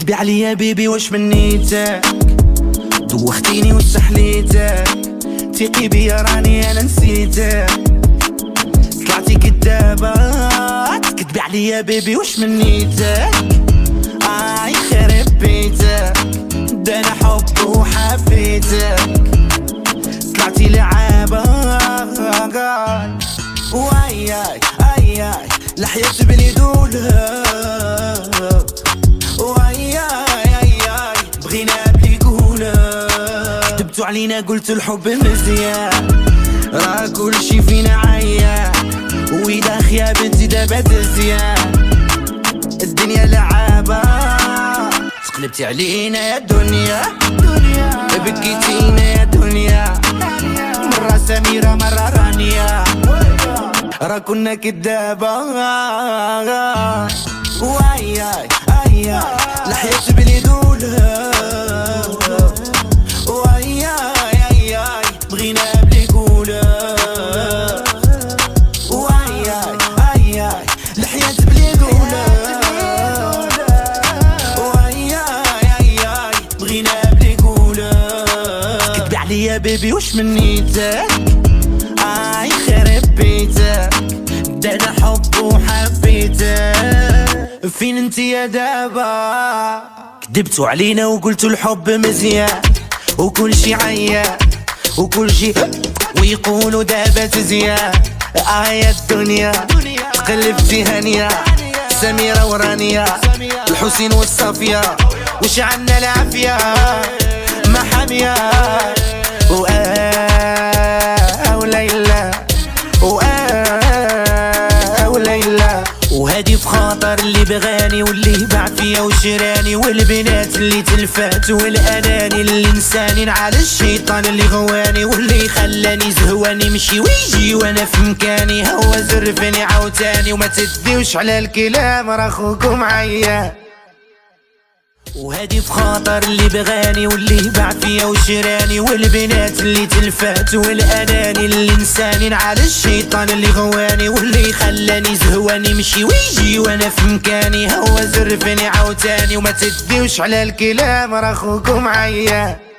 كتبي عليا بيبي واش منيتك، دوختيني واستحليتك، ثقي بيا راني انا نسيتك، طلعتي كدابة تكتبي عليا بيبي واش منيتك، يخرب بيتك، ده انا حب وحبيتك، طلعتي لعابة واياي اياي الحياة بلي دولها واياي اياي بغينا بلي قولها، كتبتو علينا قلتو الحب مزيان، راه كلشي فينا عيان، وإذا خيابتي دابا تزيان، الدنيا لعابة تقلبتي علينا يا دنيا، بكيتينا يا دنيا، مرة سميرة مرة رانية، راه كنا كدابة واياي اياي الحياة بلي دولها واياي اياي بغينا بلي قولها واياي اياي الحياة بلي دولها واياي اياي بغينا بلي قولها، كتبي عليا بيبي واش منيتك، يخرب بيتك، ده انا حب وحبيتك، فين انتي يا دابا، كدبتوا علينا وقلتوا الحب مزيان، وكل شي عيان وكل شي ويقولوا دابا تزيان، يا الدنيا تقلبتي هانية، سميرة ورانية، الحسين والصافية، وش عنا العافية ما حامية، وليلى وليلى، وهادي بخاطر اللي بغاني واللي باع فيا وشراني، والبنات اللي تلفات والاناني اللي نساني على الشيطان اللي غواني، واللي خلاني زهواني مشي ويجي وانا في مكاني، هو زرفني عاوتاني، وما تديوش على الكلام راه خوكم عيان، وهادي بخاطر اللي بغاني واللي باع فيا وشراني، والبنات اللي تلفات والاناني اللي نساني على الشيطان اللي غواني، واللي خلاني زهواني مشي ويجي وانا في مكاني، هو زرفني عاوتاني، وما تديوش على الكلام راه خوكم عيان.